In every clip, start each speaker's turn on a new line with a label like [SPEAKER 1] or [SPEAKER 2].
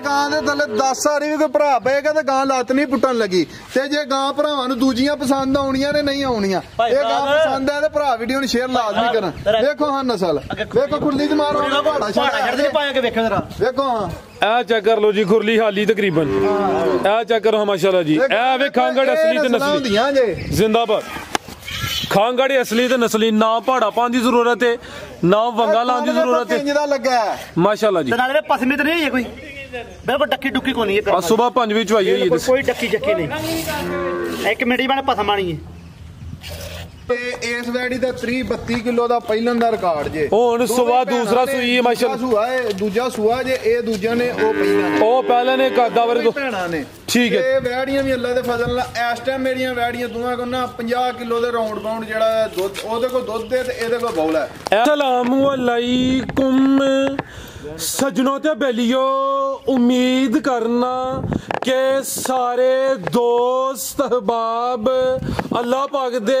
[SPEAKER 1] गां दे थल्ले 10 वारी भी कोई भरा पेगा ते गां लत्त नहीं पुट्टन लगी ते जे गां भरावां नूं दूजियां पसंद आउणियां ने नहीं आउणियां ये गां पसंद है ते भरा वीडियो नूं शेयर लाजमी करन देखो हां नस्ल देखो खुरली च मारो पहाड़ा छड़ के पाया के वेखो जरा देखो हां
[SPEAKER 2] ए चेक कर लो जी खुरली हाली तकरीबन ए चेक करो माशाल्लाह जी ए वे खांगड़ असली ते नस्ली जिंदाबाद खांगड़ी असली ते नस्ली ना पहाड़ा पान दी जरूरत है ना वंगा लाने दी जरूरत है माशाल्लाह जी
[SPEAKER 3] नाले पसमी तो नहीं है कोई बिल्कुल डक्की डुक्की को नहीं है
[SPEAKER 2] सुबह 5 बजे चवाई हुई है
[SPEAKER 3] कोई डक्की चक्की नहीं एक मिनट ही मैंने पसम आनी है
[SPEAKER 1] इस वैडी दा 30-32 किलो दा पहिलन दा रिकॉर्ड जे
[SPEAKER 2] हुन सुबह दूसरा सूई है माशाल्लाह
[SPEAKER 1] सूआ है दूजा सूआ जे ए दूजा ने ओ पहिला
[SPEAKER 2] ओ पहले ने कदावर दो
[SPEAKER 1] भैणा ने
[SPEAKER 2] ठीक है
[SPEAKER 1] ए वैड़ियां भी अल्लाह दे फजल नाल इस टाइम मेरियां वैड़ियां दूआं को ना 50 किलो दे राउंड बाउंड जेड़ा दुध ओदे को दुध दे ते एदे को बौला है
[SPEAKER 2] अस्सलाम वालेकुम सजनों ते बेलियो उम्मीद करना के सारे दोस्त अहबाब अल्लाह पाक दे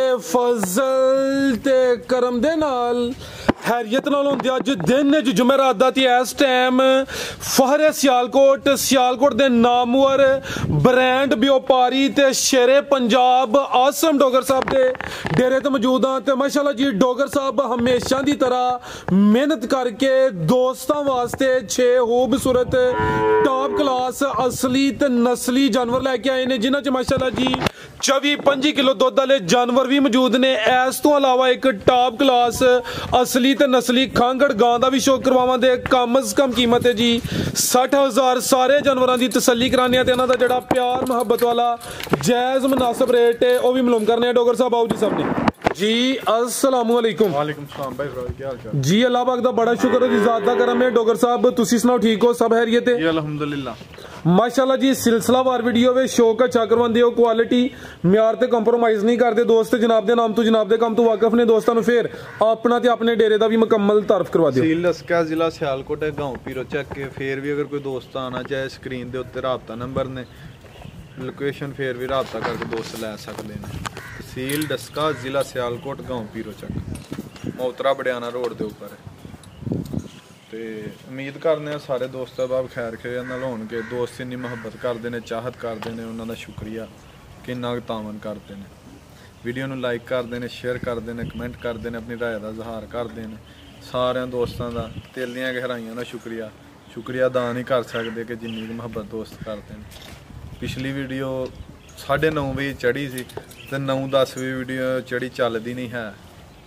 [SPEAKER 2] फजल ते करम दे नाल हैरियत नाल होंदे अज दिन जुमेरात दा ते इस टाइम फहरे सियालकोट दे नामवर ब्रांड व्यापारी ते शेरे पंजाब आसम डोगर साहब दे डेरे ते मौजूद हां ते माशाल्लाह जी डोगर साहब हमेशा दी तरह मेहनत करके दोस्तां वास्ते 6 खूबसूरत टॉप क्लास असली ते नस्ली जानवर लेके आए ने जिन्हां च माशाल्लाह जी 24-25 किलो दुध वाले जानवर भी मौजूद ने इस तो अलावा एक टॉप क्लास असली ते नस्ली खांगड़ गां दा भी शो करवावांगे कम अज कम कीमत है जी 60,000 सारे जानवरों की तसल्ली कराने ते इन्हां दा जेड़ा प्यार मुहब्बत वाला जायज मुनासिब रेट है वह भी मालूम करने डोगर साहब आओ जी सामने जी अस्सलाम वालेकुम
[SPEAKER 1] वालेकुम सलाम भाई फरोज क्या हाल चाल
[SPEAKER 2] जी अल्लाह पाक दा बड़ा शुक्र है ज़ात दा करम है डोगर साहब तुसी सुनाओ ठीक हो सब खैरियत है
[SPEAKER 1] जी अल्हम्दुलिल्लाह
[SPEAKER 2] माशाल्लाह जी सिलसिलावार वीडियो वे शो का अच्छा करवांदे हो क्वालिटी म्यार ते कंप्रोमाइज नहीं करते दोस्त जनाब दे नाम तो जनाब दे काम तो वाकफ ने दोस्तां नूं फिर अपना ते अपने डेरे दा भी मुकम्मल तारफ करवा दियो
[SPEAKER 4] तहसील लसका जिला सियालकोट है गांव पीरो चक के फिर भी अगर कोई दोस्त आना चाहे स्क्रीन दे उत्ते राबता नंबर ने लोकेशन फिर भी राबता करके दोस्त लै सकते हैं तहसील डस्का जिला सियालकोट गांव पीरो चक मोतरा बड़ियाना रोड के उपर है तो उम्मीद करने सारे दोस्त अहबाब खैर खैर नाल होणगे दोस्त इन्नी मुहब्बत करते हैं चाहत करते हैं उन्होंने शुक्रिया किन्ना तावन करते हैं वीडियो नूं लाइक करते हैं शेयर करते हैं कमेंट करते हैं अपनी राय का इजहार करते हैं सारे दोस्तों का दिल दी गहराइयां का शुक्रिया अदा नहीं कर सकते कि जिन्नी मुहब्बत दोस्त करते हैं पिछली वीडियो 9:30 बजे चढ़ी सी ते 9:10 बजे वीडियो चढ़ी चलती नहीं है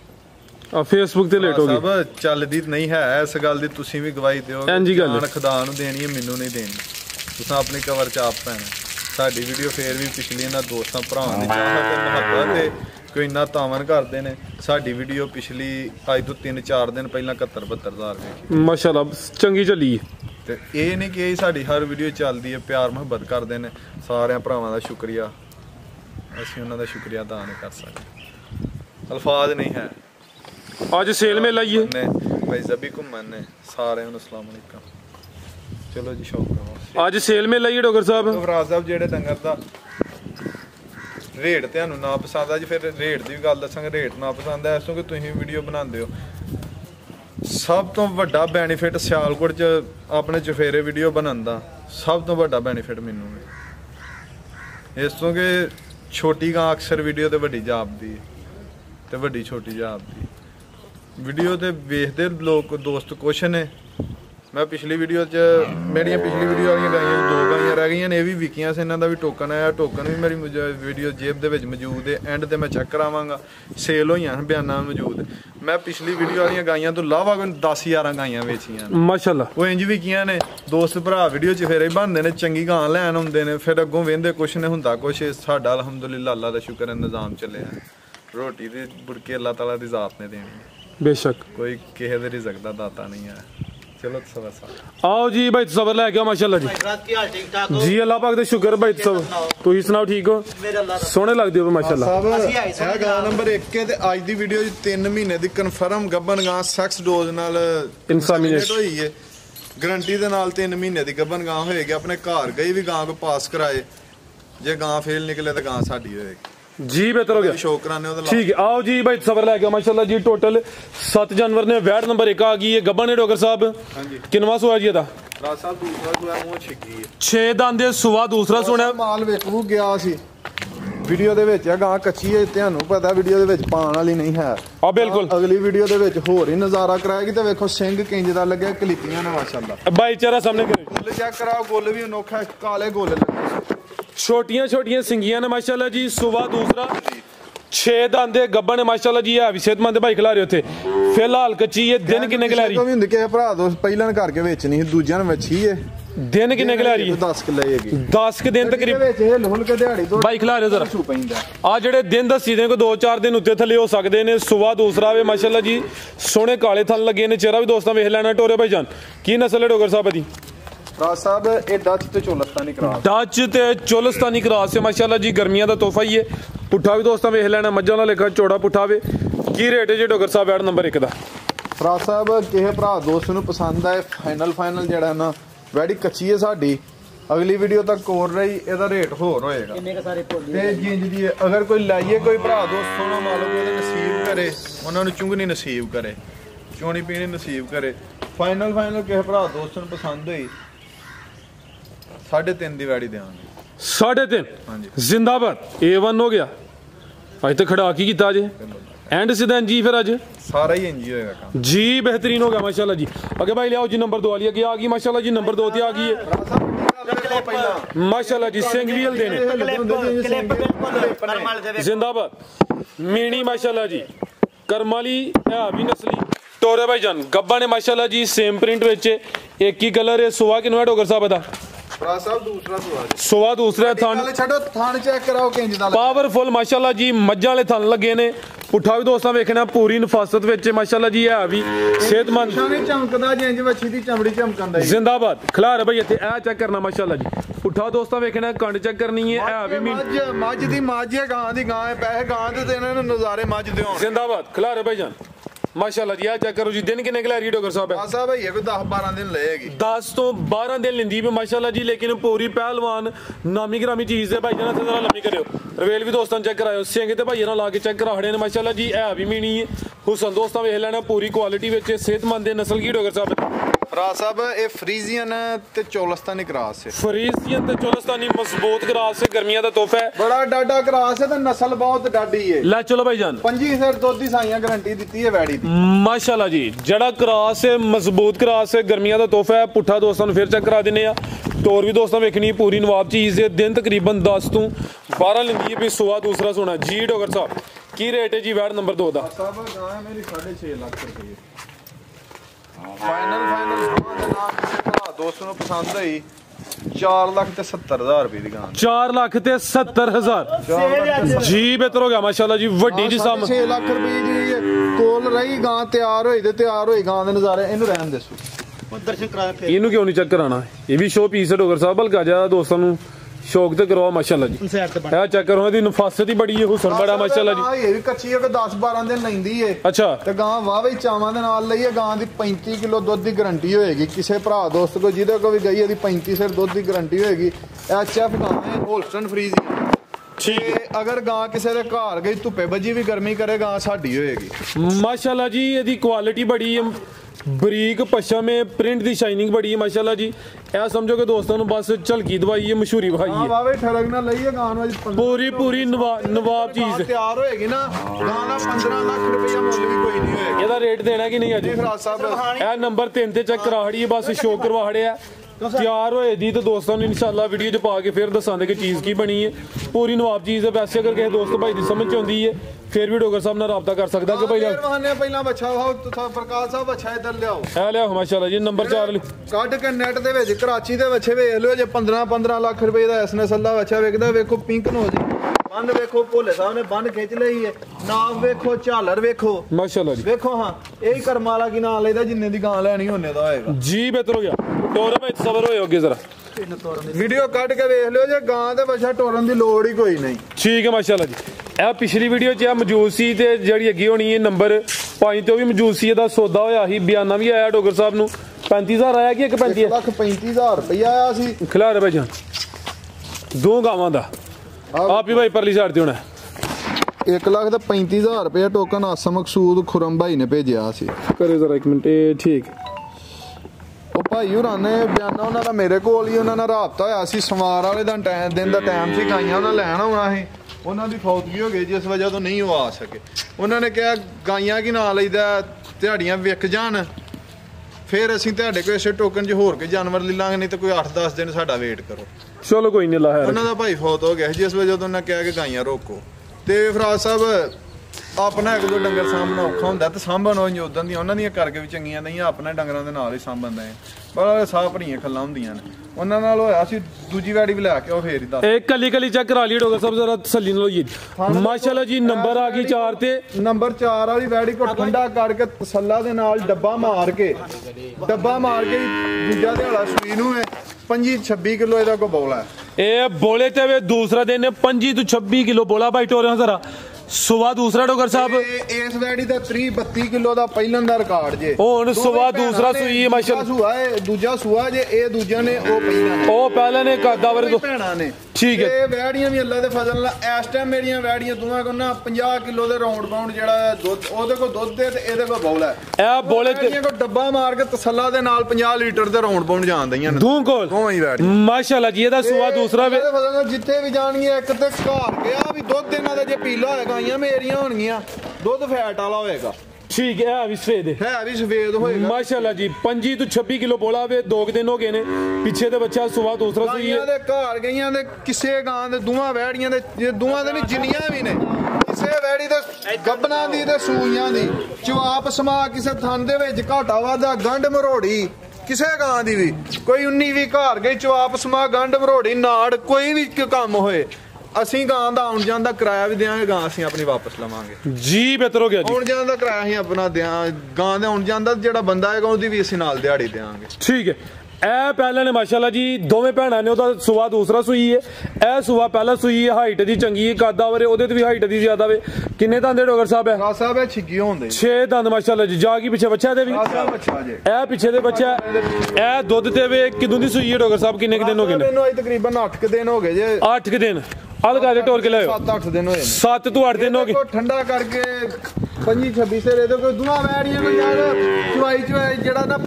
[SPEAKER 2] फेसबुक ते लेट हो गई
[SPEAKER 4] सब चलदी नहीं है इस गल दी तुसीं भी गवाही दिओ जान खुदा नूं देनी है मैनूं नहीं देनी तुसां अपनी कवर च आप पैना साडी वीडियो फिर भी पिछली इन्हां दोस्तां भरावां दी चाहत ते मुहब्बत ते कोई इन्ना तावन करदे ने साडी वीडियो पिछली अज तो 3-4 दिन पहला 71-72 हज़ार वेखी
[SPEAKER 2] माशाल्लाह चंगी चली
[SPEAKER 4] ते एह नहीं कि साडी हर वीडियो चलदी है प्यार मुहब्बत करदे ने सारे भरावां दा शुक्रिया असीं उन्हां दा शुक्रिया अदा नहीं कर सकदे अल्फाज नहीं है
[SPEAKER 2] आज सेल में लाइए
[SPEAKER 4] भाई सभी घूमन ने सारे अस्सलाम वालेकुम चलो जी शौक
[SPEAKER 2] आज सेल में लाइए डॉक्टर साहब
[SPEAKER 4] फराज साहब जेड़े डंगर दा रेट तुहानूं ना पसंद अज फिर रेट दी गल दसांगे रेट ना पसंद है क्योंकि तुसीं वीडियो बनांदे हो सब तो वड्डा बेनीफिट सियालकोट च अपने चफेरे वीडियो बनन दा सब तो वड्डा बेनीफिट मैनूं है इस तो कि छोटी गां अक्सर वीडियो ते वड्डी जापदी ते वड्डी छोटी जापदी वीडियो ते वेखदे लोग दोस्त कुछ ने मैं पिछली वीडियो च मेरियां पिछली वीडियो वाली गाइयां 2 गाइयां रह गई ने भी विकियां से इन्हां दा भी टोकन आया टोकन भी मेरी वीडियो जेब दे विच मौजूद है एंड ते मैं चेक करावांगा सेल होईयां बयाना मौजूद मैं पिछली वीडियो वाली गाइयां तो इलावा कोई 10-11 गाइयां बेचियां
[SPEAKER 2] माशाल्लाह
[SPEAKER 4] वो इंज विकियां ने दोस्त भरा वीडियो च फेरे बनदे ने चंगी गां लैन आउंदे ने फिर अगों वेंदे कुछ ने हुंदा कुछ साडा अल्हम्दुलिल्लाह अल्लाह दा शुक्र है निज़ाम चलिया रोटी दी बुड़के अल्लाह ताला दी ज़ात ने देनी
[SPEAKER 2] बेशक
[SPEAKER 4] कोई किसी दे रिज़्क दा दाता नहीं है चलो
[SPEAKER 2] आओ जी भाई सबर लैके माशाल्लाह जी जी अल्लाह पाक दे शुक्र भाई सब तुसीं सुनाओ ठीक हो सोहने लगदे हो माशाल्लाह
[SPEAKER 1] साहब गां नंबर 1 ते आज दी वीडियो 3 महीने दी कन्फर्म गब्बन गां सेक्स डोज नाल इंसामिनेट होई है गारंटी दे नाल 3 महीने दी गब्बन गां होएगी अपने घर गई भी गां को पास कराए जे गां फेल निकले तो गां साडी होएगी
[SPEAKER 2] जी बेहतर हो गया
[SPEAKER 1] शौक कराने
[SPEAKER 2] ठीक है आओ जी भाई सबर लैके माशाल्लाह जी टोटल 7 जानवर ने वैट नंबर 1 आ गई है गब्बन है डॉक्टर साहब किनवा सुआ जी दा
[SPEAKER 4] ਰਾਜ ਸਾਹਿਬ ਦੂਸਰਾ ਸੂਆ ਮੂੰਹ ਛਿੱਗੀ ਹੈ
[SPEAKER 2] 6 ਦੰਦ ਦੇ ਸੂਆ ਦੂਸਰਾ ਸੁਣਿਆ
[SPEAKER 1] ਮਾਲ ਵੇਖੂ ਗਿਆ ਸੀ ਵੀਡੀਓ ਦੇ ਵਿੱਚ ਗਾਂ ਕੱਚੀ ਹੈ ਤੁਹਾਨੂੰ ਪਤਾ ਵੀਡੀਓ ਦੇ ਵਿੱਚ ਪਾਣ ਵਾਲੀ ਨਹੀਂ ਹੈ
[SPEAKER 2] ਆ ਬਿਲਕੁਲ
[SPEAKER 1] ਅਗਲੀ ਵੀਡੀਓ ਦੇ ਵਿੱਚ ਹੋਰ ਹੀ ਨਜ਼ਾਰਾ ਕਰਾਏਗੀ ਤੇ ਵੇਖੋ ਸਿੰਘ ਕਿੰਜ ਦਾ ਲੱਗਿਆ ਕਲੀਪੀਆਂ ਨੇ ਮਾਸ਼ਾਅੱਲਾ
[SPEAKER 2] ਬਾਈ ਚਿਹਰਾ ਸਾਹਮਣੇ ਕਰੋ
[SPEAKER 1] ਗੁੱਲ ਚੈੱਕ ਕਰਾਓ ਗੁੱਲ ਵੀ ਅਨੋਖਾ ਕਾਲੇ ਗੁੱਲ ਲੱਗੇ
[SPEAKER 2] ਛੋਟੀਆਂ ਛੋਟੀਆਂ ਸਿੰਗੀਆਂ ਨੇ ਮਾਸ਼ਾਅੱਲਾ ਜੀ ਸੂਆ ਦੂਸਰਾ 6 ਦੰਦ ਦੇ ਗੱਬਣ ਨੇ ਮਾਸ਼ਾਅੱਲਾ ਜੀ ਹੈ ਵੀ ਸਿਹਤਮੰਦ ਭਾਈ ਖਿਲਾ ਰਹੇ ਉੱਥੇ ਫਿਲਹਾਲ ਕੱਚੀ ਹੈ ਦਿਨ ਕਿੰਨੇ ਖਿਲਾ ਰਹੀ
[SPEAKER 1] ਕੋਈ ਹੁੰਦੀ ਕਿ ਭਰਾ ਦੋ ਪਹਿਲਾਂ ਕਰਕੇ ਵੇਚਣੀ ਸੀ ਦੂਜਿਆਂ ਨੂੰ ਵੱਛੀ ਹੈ
[SPEAKER 2] ਦਿਨ ਕਿੰਨੇ ਖਿਲਾ ਰਹੀ ਹੈ
[SPEAKER 1] 10 ਕਿੱਲੇ ਹੈਗੀ
[SPEAKER 2] 10 ਕਿ ਦਿਨ ਤਕਰੀਬਨ
[SPEAKER 1] ਵਿੱਚ ਇਹ ਲੋਹਲ ਕੇ ਦਿਹਾੜੀ ਤੋਂ
[SPEAKER 2] ਬਾਈ ਖਿਲਾ ਰਹੇ ਜ਼ਰਾ
[SPEAKER 1] ਛੂ ਪੈਂਦਾ
[SPEAKER 2] ਆ ਜਿਹੜੇ ਦਿਨ ਦੱਸੀ ਦੇ ਕੋ 2-4 ਦਿਨ ਉੱਤੇ ਥੱਲੇ ਹੋ ਸਕਦੇ ਨੇ ਸੂਆ ਦੂਸਰਾ ਵੇ ਮਾਸ਼ਾਅੱਲਾ ਜੀ ਸੋਹਣੇ ਕਾਲੇ ਥਣ ਲੱਗੇ ਨੇ ਚਿਹਰਾ ਵੀ ਦੋਸਤਾਂ ਵੇਖ ਲੈਣਾ ਟੋਰੇ ਭਾਈ ਜਾਨ ਕੀ ਨਸਲ ਹੈ ਡੋਗਰ ਸਾਹਿਬ ਦੀ
[SPEAKER 1] ਰਾਜ ਸਾਹਿਬ ਇਹ ਡੱਚ ਤੇ ਚੋਲਸਤਾਨੀ ਕਰਾਸ
[SPEAKER 2] ਡੱਚ ਤੇ ਚੋਲਸਤਾਨੀ ਕਰਾਸ ਹੈ ਮਾਸ਼ਾਅੱਲਾ ਜੀ ਗਰਮੀਆਂ ਦਾ ਤੋਹਫਾ ਹੀ ਹੈ ਪੁੱਠਾ ਵੀ ਦੋਸਤਾਂ ਵੇਖ ਲੈਣਾ ਮੱਝਾਂ ਦਾ ਲੇਖਾ ਚੌੜਾ ਪੁੱਠਾ ਵੇ ਕੀ ਰੇਟ ਹੈ ਜੀ ਡੋਗਰ ਸਾਹਿਬ ਐਡ ਨੰਬਰ 1 ਦਾ
[SPEAKER 1] ਰਾਜ ਸਾਹਿਬ ਕਿਸੇ ਭਰਾ ਦੋਸਤ ਨੂੰ ਪਸੰਦ ਆਏ ਫਾਈਨਲ ਜਿਹੜਾ ਨਾ ਵੈੜੀ ਕੱਚੀ ਹੈ ਸਾਡੀ ਅਗਲੀ ਵੀਡੀਓ ਤੱਕ ਕੋਰ ਰਹੀ ਇਹਦਾ ਰੇਟ ਹੋਰ ਹੋਏਗਾ
[SPEAKER 3] ਕਿੰਨੇ ਕ ਸਾਰੇ ਭੋਲੀ
[SPEAKER 1] ਤੇ ਜਿੰਜ ਦੀ ਅਗਰ ਕੋਈ ਲਾਈਏ ਕੋਈ ਭਰਾ ਦੋਸਤ ਸੋਨਾ ਮਾਲਕ ਉਹਦੇ ਨਸੀਬ ਕਰੇ ਉਹਨਾਂ ਨੂੰ ਚੁੰਗਣੀ ਨਸੀਬ ਕਰੇ ਚੋਣੀ ਪੀਣੀ ਨਸੀਬ ਕਰੇ ਫਾਈਨਲ ਕਿਸੇ ਭਰਾ ਦੋਸਤ ਨੂੰ ਪਸੰਦ ਹੋਈ 3.5 ਦੀ ਵੈੜੀ ਦੇਵਾਂਗੇ
[SPEAKER 2] 3.5
[SPEAKER 1] ਹਾਂਜੀ
[SPEAKER 2] ਜ਼ਿੰਦਾਬਾਦ A1 ਹੋ ਗਿਆ ਅੱਜ ਤੇ ਖੜਾ ਕੀ ਕੀਤਾ ਜੇ ਐਂਡ ਸਿੱਧਾ ਜੀ ਫਿਰ ਅੱਜ
[SPEAKER 1] ਸਾਰਾ ਹੀ ਇੰਜ ਹੀ ਹੋਏਗਾ ਕੰਮ
[SPEAKER 2] ਜੀ बेहतरीन हो गया माशाल्लाह जी अगे भाई ले आओ जी नंबर 2 वाली आ गई माशाल्लाह जी नंबर 2 ते आ गई है माशाल्लाह जी सिंग भी हल देने
[SPEAKER 3] ਕਲਿੱਪ ਬਿਲਕੁਲ ਪਰਮਲ ਦੇ
[SPEAKER 2] जिंदाबाद मीणी माशाल्लाह जी करमाली है भी नस्ली टोरे भाई जान गब्बा ने माशाल्लाह जी सेम प्रिंट विच एक ही कलर है सुवा किनवा डोगर साहब दा
[SPEAKER 1] ਭਰਾ ਸਾਹਿਬ ਦੂਸਰਾ
[SPEAKER 2] ਸੁਆ ਦੂਸਰਾ ਥਣ
[SPEAKER 1] ਛੱਡੋ ਥਣ ਚੈੱਕ ਕਰਾਓ ਕਿੰਜ ਦਾ
[SPEAKER 2] ਪਾਵਰਫੁਲ ਮਾਸ਼ਾਅੱਲਾ ਜੀ ਮੱਝਾਂ ਵਾਲੇ ਥਣ ਲੱਗੇ ਨੇ ਪੁੱਠਾ ਵੀ ਦੋਸਤਾਂ ਵੇਖਣਾ ਪੂਰੀ ਨਫਾਸਤ ਵਿੱਚ ਮਾਸ਼ਾਅੱਲਾ ਜੀ ਹੈ ਵੀ ਸਿਹਤਮੰਦ
[SPEAKER 1] ਸ਼ਾਨੇ ਚਮਕਦਾ ਜਿੰਜ ਵੱਛੀ ਦੀ ਚਮੜੀ ਚਮਕਣ ਦਾ
[SPEAKER 2] ਜ਼ਿੰਦਾਬਾਦ ਖਿਲਾਰ ਬਈ ਇੱਥੇ ਇਹ ਚੈੱਕ ਕਰਨਾ ਮਾਸ਼ਾਅੱਲਾ ਜੀ ਪੁੱਠਾ ਦੋਸਤਾਂ ਵੇਖਣਾ ਕੰਡ ਚੈੱਕ ਕਰਨੀ ਹੈ ਇਹ ਵੀ
[SPEAKER 1] ਮੱਝ ਦੀ ਮੱਝ ਹੈ ਗਾਂ ਦੀ ਗਾਂ ਹੈ ਪੈਸੇ ਗਾਂ ਦੇ ਇਹਨਾਂ ਨੂੰ ਨਜ਼ਾਰੇ ਮੱਝ ਦੇ ਹੋਣ
[SPEAKER 2] ਜ਼ਿੰਦਾਬਾਦ ਖਿਲਾਰ ਭਾਈ ਜਾਨ ਮਾਸ਼ਾਅੱਲਾ ਜੀ ਆ ਚੈੱਕ ਕਰੋ ਜੀ ਦਿਨ ਕਿੰਨੇ ਖਿਲਾ ਰਹੀ ਡੋਗਰ ਸਾਹਿਬ
[SPEAKER 1] ਆ ਸਾਹਿਬ ਇਹ ਕੋਈ 10-12 ਦਿਨ ਲਏਗੀ
[SPEAKER 2] 10 ਤੋਂ 12 ਦਿਨ ਲੈਂਦੀ ਵੀ ਮਾਸ਼ਾਅੱਲਾ ਜੀ ਲੇਕਿਨ ਪੂਰੀ ਪਹਿਲਵਾਨ ਨਾਮੀ ਗ੍ਰਾਮੀ ਚੀਜ਼ ਦੇ ਭਾਈ ਜਾਨ ਤੇ ਜ਼ਰਾ ਲੰਮੀ ਕਰਿਓ ਰਵੇਲ ਵੀ ਦੋਸਤਾਂ ਚੈੱਕ ਕਰਾਇਓ ਸਿੰਘ ਤੇ ਭਾਈ ਨਾਲ ਲਾ ਕੇ ਚੈੱਕ ਕਰਾ ਖੜੇ ਨੇ ਮਾਸ਼ਾਅੱਲਾ ਜੀ ਇਹ ਵੀ ਮੀਣੀ ਹੈ ਹੁਸਨ ਦੋਸਤਾਂ ਵੇਖ ਲੈਣਾ ਪੂਰੀ ਕੁਆਲਿਟੀ ਵਿੱਚ ਸਿਹਤਮੰਦ ਦੇ ਨਸਲ ਕੀ ਡੋਗਰ ਸਾਹਿਬ
[SPEAKER 1] ਭਰਾ ਸਾਹਿਬ ਇਹ ਫਰੀਜ਼ੀਅਨ ਤੇ ਚੋਲਸਤਾਨੀ ਕਰਾਸ ਹੈ
[SPEAKER 2] ਫਰੀਜ਼ੀਅਨ ਤੇ ਚੋਲਸਤਾਨੀ ਮਜ਼ਬੂਤ ਕਰਾਸ ਹੈ ਗਰਮੀਆਂ ਦਾ ਤੋਹਫਾ ਹੈ
[SPEAKER 1] ਬੜਾ ਡਾਡਾ ਕਰਾਸ ਹੈ ਤੇ ਨਸਲ ਬਹੁਤ ਡਾਡੀ ਹੈ
[SPEAKER 2] ਲੈ ਚਲੋ ਭਾਈ ਜਾਨ
[SPEAKER 1] 25 ਸਿਰ ਦੁੱਧ ਦੀ ਸਾਈਆਂ ਗਾਰੰਟੀ ਦਿੱਤੀ ਹੈ ਵੈੜੀ ਦੀ
[SPEAKER 2] ਮਾਸ਼ਾਅੱਲਾ ਜੀ ਜਿਹੜਾ ਕਰਾਸ ਹੈ ਮਜ਼ਬੂਤ ਕਰਾਸ ਹੈ ਗਰਮੀਆਂ ਦਾ ਤੋਹਫਾ ਹੈ ਪੁੱਠਾ ਦੋਸਤਾਂ ਨੂੰ ਫਿਰ ਚੈੱਕ ਕਰਾ ਦਿੰਨੇ ਆ ਟੋਰ ਵੀ ਦੋਸਤਾਂ ਵੇਖਣੀ ਪੂਰੀ ਨਵਾਬ ਚੀਜ਼ ਹੈ ਦਿਨ ਤਕਰੀਬਨ 10 ਤੋਂ 12 ਲੈਂਦੀ ਹੈ ਵੀ ਸੁਆ ਦੂਸਰਾ ਸੋਨਾ ਜੀ ਡੋਗਰ ਸਾਹਿਬ ਕੀ ਰੇਟ ਹੈ ਜੀ ਵੈਟ ਨੰਬਰ 2 ਦਾ
[SPEAKER 1] ਸਾਹਿਬ ਗਾਂ ਮੇਰੀ 6.5 ਲੱਖ ਰੁਪਏ ਫਾਈਨਲ ਦੇ ਨਾਲ ਕਿਸੇ ਭਰਾ ਦੋਸਤ ਨੂੰ ਪਸੰਦ ਆਈ 4,70,000 ਰੁਪਏ ਦੀ ਗਾਂ
[SPEAKER 2] 4,70,000 ਜੀ ਬਿਹਤਰ ਹੋ ਗਿਆ ਮਾਸ਼ਾਅੱਲਾ ਜੀ ਵੱਡੀ ਜੀ ਸਾਮ
[SPEAKER 1] 6 ਲੱਖ ਰੁਪਏ ਦੀ ਕੋਲ ਰਹੀ ਗਾਂ ਤਿਆਰ ਹੋਈ ਤੇ ਤਿਆਰ ਹੋਈ ਗਾਂ ਦੇ ਨਜ਼ਾਰੇ ਇਹਨੂੰ ਰਹਿਣ ਦੇਸੋ
[SPEAKER 3] ਦਰਸ਼ਨ ਕਰਾ ਫਿਰ
[SPEAKER 2] ਇਹਨੂੰ ਕਿਉਂ ਨਹੀਂ ਚੈੱਕ ਕਰਾਣਾ ਇਹ ਵੀ ਸ਼ੋ ਪੀਸ ਹੈ ਡੋਗਰ ਸਾਹਿਬ ਬਲਕਾ ਜਾ ਦੋਸਤਾਂ ਨੂੰ ਸ਼ੌਕ ਤੇ ਕਰਵਾ ਮਾਸ਼ਾਅੱਲਾ ਜੀ
[SPEAKER 3] ਸਾਈਡ ਤੇ
[SPEAKER 2] ਇਹ ਚੈੱਕ ਕਰੋ ਇਹਦੀ ਨਫਾਸਤ ਹੀ ਬੜੀ ਹੈ ਹੁਸਨ ਬੜਾ ਮਾਸ਼ਾਅੱਲਾ ਜੀ
[SPEAKER 1] ਇਹ ਵੀ ਕੱਚੀ ਹੈ ਕਿ 10-12 ਦਿਨ ਲੈਂਦੀ ਏ
[SPEAKER 2] ਅੱਛਾ
[SPEAKER 1] ਤੇ ਗਾਂ ਵਾਹਵੇ ਚਾਵਾਂ ਦੇ ਨਾਲ ਲਈ ਹੈ ਗਾਂ ਦੀ 35 ਕਿਲੋ ਦੁੱਧ ਦੀ ਗਾਰੰਟੀ ਹੋਏਗੀ ਕਿਸੇ ਭਰਾ ਦੋਸਤ ਕੋ ਜਿਹਦੇ ਕੋ ਵੀ ਗਈ ਇਹਦੀ 35 ਸਿਰ ਦੁੱਧ ਦੀ ਗਾਰੰਟੀ ਹੋਏਗੀ ਐਚਐਫ ਗਾਂ ਹੈ ਹੋਲਸਟਨ ਫਰੀਜ਼
[SPEAKER 2] ਠੀਕ
[SPEAKER 1] ਅਗਰ ਗਾਂ ਕਿਸੇ ਦੇ ਘਰ ਗਈ ਧੁੱਪੇ ਵੱਜੀ ਵੀ ਗਰਮੀ ਕਰੇ ਗਾਂ ਸਾਡੀ ਹੋਏਗੀ
[SPEAKER 2] माशाल्लाह जी ਇਹਦੀ ਕੁਆਲਿਟੀ ਬੜੀ ਹੈ ਬਰੀਕ ਪਸ਼ਮ ਹੈ ਪ੍ਰਿੰਟ ਦੀ ਸ਼ਾਈਨਿੰਗ ਬੜੀ ਹੈ ਮਾਸ਼ਾਅੱਲਾ ਜੀ ਇਹ ਸਮਝੋ ਕਿ ਦੋਸਤਾਂ ਨੂੰ ਬਸ ਝਲਕੀ ਦਵਾਈ ਹੈ ਮਸ਼ਹੂਰੀ ਭਾਈ
[SPEAKER 1] ਹਾਂ
[SPEAKER 2] ਹੈ
[SPEAKER 1] ਵਾਵੇ ਠਰਕ ਨਾ ਲਈਏ ਗਾਂ ਨੂੰ ਅੱਜ
[SPEAKER 2] ਪੂਰੀ ਨਵਾਬ ਚੀਜ਼
[SPEAKER 1] ਤਿਆਰ ਹੋਏਗੀ ਨਾ ਗਾਂ ਦਾ 15 ਲੱਖ ਰੁਪਇਆ ਮੁੱਲ ਵੀ ਕੋਈ ਨਹੀਂ ਹੋਏਗਾ
[SPEAKER 2] ਇਹਦਾ ਰੇਟ ਦੇਣਾ ਕਿ ਨਹੀਂ ਅੱਜ
[SPEAKER 1] ਫਰਾਜ਼ ਸਾਹਿਬ
[SPEAKER 2] ਇਹ ਨੰਬਰ 3 ਤੇ ਚੈੱਕ ਕਰਾ ਖੜੀ ਹੈ ਬਸ ਸ਼ੋ ਕਰਵਾ ਖੜਿਆ ਤਿਆਰ ਹੋਏ ਦੀ ਤੇ ਦੋਸਤਾਂ ਨੂੰ ਇਨਸ਼ਾਅੱਲਾ ਵੀਡੀਓ 'ਚ ਪਾ ਕੇ ਫਿਰ ਦੱਸਾਂਗੇ ਕਿ ਚੀਜ਼ ਕੀ ਬਣੀ ਹੈ ਪੂਰੀ ਨਵਾਬ ਚੀਜ਼ ਹੈ ਵੈਸੇ ਅਗਰ ਕਿਸੇ ਦੋਸਤ ਭਾਈ ਦੀ ਸਮਝ 'ਚ ਆਉਂਦੀ ਹੈ ਫਿਰ ਵੀ ਡੋਗਰ ਸਾਹਿਬ ਨਾਲ ਰਾਬਤਾ ਕਰ ਸਕਦਾ ਕਿ ਭਾਈ
[SPEAKER 1] ਮਿਹਰਬਾਨੀ ਪਹਿਲਾਂ ਬੱਚਾ ਵਾਓ ਪ੍ਰਕਾਸ਼ ਸਾਹਿਬ ਬੱਚਾ ਇੱਧਰ ਲਿਆਓ
[SPEAKER 2] ਇਹ ਲਿਆਓ ਮਾਸ਼ਾਅੱਲਾ ਜੀ ਨੰਬਰ 4 ਲਿਓ
[SPEAKER 1] ਕੱਢ ਕੇ ਨੈਟ ਦੇ ਵਿੱਚ ਕਰਾਚੀ ਦੇ ਬੱਚੇ ਵੇਖ ਲਿਓ ਜੇ 15 ਲੱਖ ਰੁਪਏ ਦਾ ਇਸ ਨਸਲ ਦਾ ਬੱਚਾ ਵੇਖਦਾ ਵੇਖੋ ਪਿੰਕ ਨੂੰ ਹੋ ਜੀ ਬੰਨ ਵੇਖੋ ਭੋਲੇ ਸਾਹਿਬ ਨੇ ਬੰਨ ਖਿੱਚ ਲਈ ਹੈ ਨਾਮ ਵੇਖੋ ਝਾਲਰ ਵੇਖੋ
[SPEAKER 2] ਮਾਸ਼ਾਅੱਲਾ ਜੀ
[SPEAKER 1] ਵੇਖੋ ਹਾਂ ਇਹ ਹੀ ਕਰਮ ਵਾਲਾ ਕੀ ਨਾਂ ਲੈਦਾ ਜਿੰਨੇ ਦੀ ਗਾਂ ਲੈਣੀ ਉਹਨੇ ਦਾ ਹੋਏਗਾ
[SPEAKER 2] ਜੀ ਬਿਹਤਰ ਹੋ ਗਿਆ ਟੋਰੇ ਭਾਈ ਸਬਰ ਹੋਏ ਅੱਗੇ ਜ਼ਰਾ
[SPEAKER 1] ਵੀਡੀਓ ਕੱਢ ਕੇ ਵੇਖ ਲਿਓ ਜੇ ਗਾਂ ਦੇ ਬੱਚਾ ਟੋਰਨ ਦੀ ਲੋੜ ਹੀ ਕੋਈ ਨਹੀਂ
[SPEAKER 2] ਠੀਕ ਹੈ ਮਾਸ਼ਾਅੱਲਾ ਜੀ ਇਹ ਪਿਛਲੀ ਵੀਡੀਓ 'ਚ ਮੌਜੂਦ ਸੀ ਤੇ ਜਿਹੜੀ ਅੱਗੇ ਹੋਣੀ ਹੈ ਨੰਬਰ 5 ਤੇ ਉਹ ਵੀ ਮੌਜੂਦ ਸੀ ਇਹਦਾ ਸੌਦਾ ਹੋਇਆ ਸੀ ਬਿਆਨਾ ਵੀ ਆਇਆ ਡੋਗਰ ਸਾਹਿਬ ਨੂੰ 35,000 ਆਇਆ ਕਿ
[SPEAKER 1] 1,35,000 ਰੁਪਇਆ ਆਇਆ ਸੀ
[SPEAKER 2] ਖਿਲਾਰ ਭਾਈ ਜਾਨ ਦੋ ਗਾਵਾਂ ਦਾ ਆਪ ਹੀ ਭਾਈ ਪਰਲੀ ਸਾਈਡ ਤੇ ਹੋਣਾ
[SPEAKER 1] 1,35,000 ਰੁਪਇਆ ਟੋਕਨ ਆਸਮ ਮਕਸੂਦ ਖੁਰਮ ਭਾਈ ਨੇ ਭੇਜਿਆ ਸੀ
[SPEAKER 2] ਕਰੇ ਜ਼ਰਾ 1 ਮਿੰਟ ਇਹ ਠੀਕ
[SPEAKER 1] ਉਹ ਭਾਈ ਹੋਰਾਂ ਨੇ ਬਿਆਨਾ ਉਹਨਾਂ ਦਾ ਮੇਰੇ ਕੋਲ ਹੀ ਉਹਨਾਂ ਨਾਲ ਰਾਬਤਾ ਹੋਇਆ ਸੀ ਸਵਾਰ ਵਾਲੇ ਦਿਨ ਦਾ ਟਾਈਮ ਸੀ ਗਾਈਆਂ ਉਹਨਾਂ ਲੈਣ ਆਉਣਾ ਸੀ ਉਹਨਾਂ ਦੀ ਫੌਤਗੀ ਹੋ ਗਈ ਜਿਸ ਵਜ੍ਹਾ ਤੋਂ ਨਹੀਂ ਉਹ ਆ ਸਕੇ ਉਹਨਾਂ ਨੇ ਕਿਹਾ ਗਾਈਆਂ ਕੀ ਨਾਂ ਲਈਦਾ ਦਿਹਾੜੀਆਂ ਵਿਕ ਜਾਣ ਫਿਰ ਅਸੀਂ ਤੁਹਾਡੇ ਕੋਲ ਇਸੇ ਟੋਕਨ 'ਚ ਹੋਰ ਕੋਈ ਜਾਨਵਰ ਲੈ ਲਾਂਗੇ ਨਹੀਂ ਤਾਂ ਕੋਈ 8-10 ਦਿਨ ਸਾਡਾ ਵੇਟ ਕਰੋ
[SPEAKER 2] ਚਲੋ ਕੋਈ ਨਹੀਂ ਲਾਇਆ
[SPEAKER 1] ਉਹਨਾਂ ਦਾ ਭਾਈ ਫੌਤ ਹੋ ਗਿਆ ਜਿਸ ਵਜ੍ਹਾ ਤੋਂ ਉਹਨਾਂ ਕਿਹਾ ਕਿ ਗਾਈਆਂ ਰੋਕੋ ਤੇ ਫਰਾਜ਼ ਸਾਹਿਬ ਆਪਣਾ ਇੱਕ ਦੋ ਡੰਗਰ ਸਾਂਭਣਾ ਔਖਾ ਹੁੰਦਾ ਤੇ ਸਾਂਭਣ ਉਹ ਉਦਾਂ ਦੀਆਂ ਉਹਨਾਂ ਦੀਆਂ ਕਰਕੇ ਵੀ ਚੰਗੀਆਂ ਨਹੀਂ ਆਪਣਾ ਡੰਗਰਾਂ ਦੇ ਨਾਲ ਹੀ ਸਾਂਭਣ ਦੇ ਪਰ ਸਾਹ ਭਰੀਆਂ ਖੱਲਾਂ ਹੁੰਦੀਆਂ ਨੇ ਉਹਨਾਂ ਨਾਲ ਹੋਇਆ ਸੀ ਦੂਜੀ ਵਾੜੀ ਵੀ ਲੈ ਕੇ ਉਹ ਫੇਰ ਹੀ ਦੱਸ
[SPEAKER 2] ਇਹ ਕੱਲੀ ਚੱਕ ਕਰਾ ਲਈ ਡੋਗਰ ਸਾਹਿਬ ਜ਼ਰਾ ਤਸੱਲੀ ਨਾਲ ਹੋਈਏ ਮਾਸ਼ਾਅੱਲਾ ਜੀ ਨੰਬਰ ਆ ਗਈ 4 ਤੇ
[SPEAKER 1] ਨੰਬਰ 4 ਵਾਲੀ ਵੈੜੀ ਕੋ ਠੰਡਾ ਕਰਕੇ ਤਸੱਲਾ ਦੇ ਨਾਲ ਡੱਬਾ ਮਾਰ ਕੇ ਦੂਜਾ ਦਿਹਾੜਾ ਸੂਈ ਨੂੰ 25-26 ਕਿਲੋ ਇਹਦਾ ਕੋ ਬੋਲਾ
[SPEAKER 2] ਇਹ ਬੋਲੇ ਤੇ ਵੇ ਦੂਸਰਾ ਦਿਨ 25 ਤੋਂ 26 ਕਿਲੋ ਬੋਲਾ ਬਾਈ ਟੋਰਿਆਂ ਜ਼ਰਾ ਸੁਬਾ ਦੂਸਰਾ ਡੋਗਰ ਸਾਹਿਬ
[SPEAKER 1] ਇਸ ਵੈੜੀ ਦਾ 30-32 ਕਿਲੋ ਦਾ ਪਹਿਲਾਂ ਦਾ ਰਿਕਾਰਡ ਜੇ
[SPEAKER 2] ਹੁਣ ਸੁਬਾ ਦੂਸਰਾ ਸੂਈ ਹੈ ਮਾਸ਼ਾਅੱਲਾ
[SPEAKER 1] ਸੂਆ ਹੈ ਦੂਜਾ ਸੂਆ ਜੇ ਇਹ ਦੂਜਾ ਨੇ ਉਹ ਪਹਿਲਾਂ ਨੇ
[SPEAKER 2] ਉਹ ਪਹਿਲਾਂ ਨੇ ਕਾਦਾਵਰ ਤੋਂ
[SPEAKER 1] ਭੈਣਾਂ ਨੇ
[SPEAKER 2] ਠੀਕ ਹੈ
[SPEAKER 1] ਇਹ ਵੈੜੀਆਂ ਵੀ ਅੱਲਾ ਦੇ ਫਜ਼ਲ ਨਾਲ ਇਸ ਟਾਈਮ ਮੇਰੀਆਂ ਵੈੜੀਆਂ ਦੋਵਾਂ ਕੋ ਨਾ 50 ਕਿਲੋ ਦੇ ਰਾਉਂਡ ਬਾਉਂਡ ਜਿਹੜਾ ਦੁੱਧ ਉਹਦੇ ਕੋ ਦੁੱਧ ਦੇ ਤੇ ਇਹਦੇ ਕੋ ਬੌਲਾ
[SPEAKER 2] ਇਹ ਬੋਲੇ ਤੇ
[SPEAKER 1] ਕੋ ਡੱਬਾ ਮਾਰ ਕੇ ਤਸੱਲਾ ਦੇ ਨਾਲ 50 ਲੀਟਰ ਦੇ ਰਾਉਂਡ ਬਾਉਂਡ ਜਾਂਦੀਆਂ ਨੇ
[SPEAKER 2] ਦੂੰ ਕੋਲ
[SPEAKER 1] ਦੋਵੇਂ ਹੀ ਵੈੜੀਆਂ
[SPEAKER 2] ਮਾਸ਼ਾਅੱਲਾ ਜੀ ਇਹਦਾ ਸੁਬਾ ਦੂਸਰਾ ਵੇ
[SPEAKER 1] ਫਜ਼ਲ ਨਾਲ ਜਿੱਥੇ ਵੀ ਜਾਣਗੀਆਂ ਇੱਕ ਤੇ ਘਰ ਗਿਆ ਵੀ ਦੁੱਧ ਇਹਨਾਂ ਦਾ ਜੇ ਪੀਲਾ ਹੋਏਗਾ ਆਈਆਂ ਮੇਰੀਆਂ ਹੋਣਗੀਆਂ ਦੁੱਧ ਫੈਟ ਵਾਲਾ ਹੋਏਗਾ
[SPEAKER 2] ਠੀਕ ਹੈ ਵੀ ਸਫੇਦ
[SPEAKER 1] ਹੈ ਵੀ ਸਫੇਦ ਹੋਏਗਾ
[SPEAKER 2] ਮਾਸ਼ਾਅੱਲਾ ਜੀ 25 ਤੋਂ 26 ਕਿਲੋ ਬੋਲਾ ਵੇ 2 ਦਿਨ ਹੋ ਗਏ ਨੇ ਪਿੱਛੇ ਤੇ ਬੱਚਾ ਸੁਬਾ ਦੂਸਰਾ ਸੂਈ ਹੈ
[SPEAKER 1] ਦੇ ਘਰ ਗਈਆਂ ਦੇ ਕਿਸੇ ਗਾਂ ਦੇ ਦੋਵਾਂ ਵੈੜੀਆਂ ਦੇ ਦੋਵਾਂ ਦੇ ਨਹੀਂ ਜਿੰਨੀਆਂ ਵੀ ਨੇ ਕਿਸੇ ਵੈੜੀ ਦੇ ਗੱਬਨਾਂ ਦੀ ਤੇ ਸੂਈਆਂ ਦੀ ਚਵਾਪ ਸਮਾ ਕਿਸੇ ਥਣ ਦੇ ਵਿੱਚ ਘਾਟਾ ਵਾਦਾ ਗੰਢ ਮਰੋੜੀ ਕਿਸੇ ਗਾਂ ਦੀ ਵੀ ਕੋਈ 19 ਵੀ ਘਰ ਗਈ ਚਵਾਪ ਸਮਾ ਗੰਢ ਮਰੋੜੀ ਨਾੜ ਕੋਈ ਵੀ ਕੰਮ ਹੋਏ ਅਸੀਂ ਗਾਂ ਦਾ ਆਉਣ ਜਾਣ ਦਾ ਕਿਰਾਇਆ ਵੀ ਦੇਵਾਂਗੇ ਗਾਂ ਅਸੀਂ ਆਪਣੀ ਵਾਪਸ ਲਵਾਂਗੇ
[SPEAKER 2] ਜੀ ਬਿਹਤਰ ਹੋ ਗਿਆ ਜੀ
[SPEAKER 1] ਆਉਣ ਜਾਣ ਦਾ ਕਿਰਾਇਆ ਅਸੀਂ ਆਪਣਾ ਦਿਆਂ ਗਾਂ ਦੇ ਆਉਣ ਜਾਣ ਦਾ ਜਿਹੜਾ ਬੰਦਾ ਹੈਗਾ ਉਹਦੀ ਵੀ ਅਸੀਂ ਨਾਲ ਦਿਹਾੜੀ ਦੇਵਾਂਗੇ
[SPEAKER 2] ਠੀਕ ਹੈ ਇਹ ਪਹਿਲਾਂ ਨੇ ਮਾਸ਼ਾਅੱਲਾ ਜੀ ਦੋਵੇਂ ਭੈਣਾਂ ਨੇ ਉਹਦਾ ਸੁਬਾ ਦੂਸਰਾ ਸੂਈ ਹੈ ਇਹ ਸੁਬਾ ਪਹਿਲਾ ਸੂਈ ਹੈ ਹਾਈਟ ਦੀ ਚੰਗੀ ਹੈ ਕਾਦਾਵਰ ਉਹਦੇ ਤੇ ਵੀ ਹਾਈਟ ਦੀ ਜ਼ਿਆਦਾ ਵੇ ਕਿੰਨੇ ਦੰਦ ਡੋਗਰ ਸਾਹਿਬ ਹੈ
[SPEAKER 1] ਸਾਹਿਬ ਇਹ ਛਿੱਗੀ ਹੁੰਦੇ
[SPEAKER 2] 6 ਦੰਦ ਮਾਸ਼ਾਅੱਲਾ ਜੀ ਜਾ ਕੀ ਪਿੱਛੇ ਬੱਚਾ ਦੇ ਵੀ ਇਹ ਪਿੱਛੇ ਦੇ ਬੱਚਾ ਇਹ ਦੁੱਧ ਤੇ ਵੇ ਕਿਦੋਂ ਦੀ ਸੂਈ ਹੈ ਡੋਗਰ ਸਾਹਿਬ ਕਿੰਨੇ ਦਿਨ ਹੋ ਗਏ ਨੇ
[SPEAKER 1] ਮੈਨੂੰ ਅੱਜ ਤਕਰੀਬਨ 8 ਦਿਨ ਹੋ ਗਏ ਜੇ
[SPEAKER 2] 8 ਦਿਨ अलगा दे टोर के लायो
[SPEAKER 1] 7-8 दिन होए
[SPEAKER 2] 7 तो 8 दिन हो गए
[SPEAKER 1] ठंडा करके 25-26 से दे कोई दुआ वैड़ियां को यार चुवाई जेड़ा ना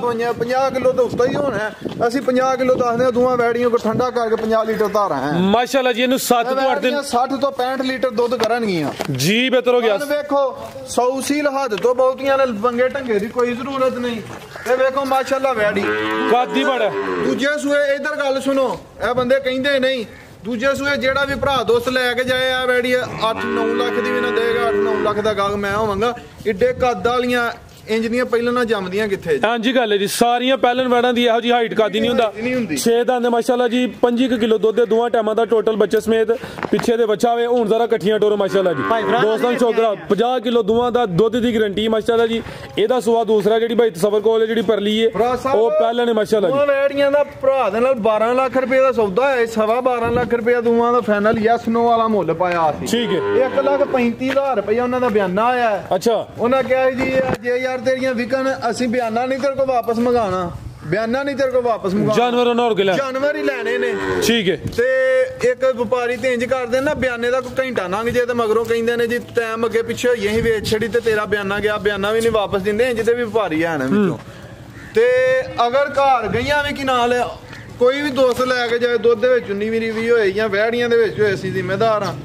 [SPEAKER 1] 50 किलो तो उत्ता ही होना है ਅਸੀਂ 50 ਕਿਲੋ ਦੱਸਦੇ ਆ ਦੋਵਾਂ ਵੈੜੀਆਂ ਕੋ ਠੰਡਾ ਕਰਕੇ 50 ਲੀਟਰ ਧਾਰਾਂ ਹੈ
[SPEAKER 2] ਮਾਸ਼ਾਅੱਲਾ ਜੀ ਇਹਨੂੰ 7 ਤੋਂ 8 ਦਿਨ
[SPEAKER 1] 60 ਤੋਂ 65 ਲੀਟਰ ਦੁੱਧ ਕਰਨਗੀਆਂ
[SPEAKER 2] ਜੀ ਬਿਹਤਰ ਹੋ ਗਿਆ
[SPEAKER 1] ਹੁਣ ਵੇਖੋ 100 ਸੀਲ ਹੱਦ ਤੋਂ ਬਹੁਤੀਆਂ ਨੇ ਬੰਗੇ ਢੰਗੇ ਦੀ ਕੋਈ ਜ਼ਰੂਰਤ ਨਹੀਂ ਤੇ ਵੇਖੋ ਮਾਸ਼ਾਅੱਲਾ ਵੈੜੀ
[SPEAKER 2] ਕਾਦੀ ਬੜਾ
[SPEAKER 1] ਦੂਜੇ ਸੂਏ ਇਧਰ ਗੱਲ ਸੁਣੋ ਇਹ ਬੰਦੇ ਕਹਿੰਦੇ ਨਹੀਂ ਦੂਜੇ ਸੂਏ ਜਿਹੜਾ ਵੀ ਭਰਾ ਦੋਸਤ ਲੈ ਕੇ ਜਾਏ ਆ ਵੈੜੀ 8-9 ਲੱਖ ਦੀ ਵੀ ਨਾ ਦੇਗਾ 8-9 ਲੱਖ ਦਾ ਗਾਗ ਮੈਂ ਹੋਵਾਂਗਾ ਏਡੇ ਕੱਦ ਵਾਲੀਆਂ ਇੰਜ ਦੀਆਂ ਪਹਿਲਾਂ ਨਾ ਜੰਮਦੀਆਂ ਕਿੱਥੇ
[SPEAKER 2] ਹਾਂਜੀ ਗੱਲ ਹੈ ਜੀ ਸਾਰੀਆਂ ਪਹਿਲਨ ਵੜਾਂ ਦੀ ਇਹੋ ਜੀ ਹਾਈਟ ਕਾਦੀ ਨਹੀਂ ਹੁੰਦਾ 6 ਦੰਦ ਮਾਸ਼ਾਅੱਲਾ ਜੀ 25 ਕਿਲੋ ਦੁੱਧ ਦੇ ਦੋਵਾਂ ਟਾਈਮਾਂ ਦਾ ਟੋਟਲ ਬੱਚੇ ਸਮੇਤ ਪਿੱਛੇ ਦੇ ਬੱਚਾ ਵੇ ਹੁਣ ਜ਼ਰਾ ਇਕੱਠੀਆਂ ਟੋਰੋ ਮਾਸ਼ਾਅੱਲਾ ਜੀ ਦੋਸਤਾਂ ਛੋਕਰਾ 50 ਕਿਲੋ ਦੋਵਾਂ ਦਾ ਦੁੱਧ ਦੀ ਗਾਰੰਟੀ ਮਾਸ਼ਾਅੱਲਾ ਜੀ ਇਹਦਾ ਸੁਆ ਦੂਸਰਾ ਜਿਹੜੀ ਭਾਈ ਤਸਵਰ ਕੋਲ ਜਿਹੜੀ ਪਰਲੀ ਹੈ ਉਹ ਪਹਿਲਾਂ ਨੇ ਮਾਸ਼ਾਅੱਲਾ ਜੀ
[SPEAKER 1] ਉਹ ਵੈੜੀਆਂ ਦਾ ਭਰਾ ਦੇ ਨਾਲ 12 ਲੱਖ ਰੁਪਏ ਦਾ ਸੌਦਾ ਹੈ 12.5 ਲੱਖ ਰੁਪਏ ਦੋਵਾਂ ਦਾ ਫਾਈਨਲ ਯੈਸ ਨੋ ਵਾਲਾ ਮੁੱਲ ਪਾਇਆ ਸੀ
[SPEAKER 2] ਠੀਕ ਹੈ
[SPEAKER 1] 1,35,000 ਰੁਪਏ ਉਹਨਾਂ ਦਾ ਬਿਆਨਾ ਆਇਆ
[SPEAKER 2] ਅੱਛਾ
[SPEAKER 1] ਉਹਨਾਂ ਕਿਹਾ ਜੀ ਜੇ ਯਾਰ ਤੇਰੀਆਂ ਵਿਕਣ ਅਸੀਂ ਬਿਆਨਾ ਨਹੀਂ ਤੇਰੇ ਕੋ ਵਾਪਸ ਮੰਗਾਣਾ ਬਿਆਨਾ ਨਹੀਂ ਤੇਰੇ ਕੋ ਵਾਪਸ ਮੰਗਾਣਾ
[SPEAKER 2] ਜਾਨਵਰ ਨਾਲ ਕੇ ਲੈ
[SPEAKER 1] ਜਾਨਵਰ ਹੀ ਲੈਣੇ ਨੇ
[SPEAKER 2] ਠੀਕ ਹੈ
[SPEAKER 1] ਤੇ ਇੱਕ ਵਪਾਰੀ ਤੇ ਇੰਜ ਕਰਦੇ ਨਾ ਬਿਆਨੇ ਦਾ ਕੋਈ ਘੰਟਾ ਲੰਘ ਜੇ ਤੇ ਮਗਰੋਂ ਕਹਿੰਦੇ ਨੇ ਜੀ ਟਾਈਮ ਅੱਗੇ ਪਿੱਛੇ ਹੋਈਏ ਅਸੀਂ ਵੇਚ ਛੜੀ ਤੇ ਤੇਰਾ ਬਿਆਨਾ ਗਿਆ ਬਿਆਨਾ ਵੀ ਨਹੀਂ ਵਾਪਸ ਦਿੰਦੇ ਇੰਜ ਤੇ ਵੀ ਵਪਾਰੀ ਆਣ ਵਿੱਚੋਂ ਤੇ ਅਗਰ ਘਰ ਗਈਆਂ ਵੀ ਕੀ ਨਾਲ ਕੋਈ ਵੀ ਦੋਸਤ ਲੈ ਕੇ ਜਾਏ ਦੁੱਧ ਦੇ ਵਿੱਚ 19 ਵੀ ਹੋਏ ਜਾਂ ਵਹਿੜੀਆਂ ਦੇ ਵਿੱਚ ਹੋਏ ਅਸੀਂ ਜ਼ਿੰਮੇਦਾਰ ਆ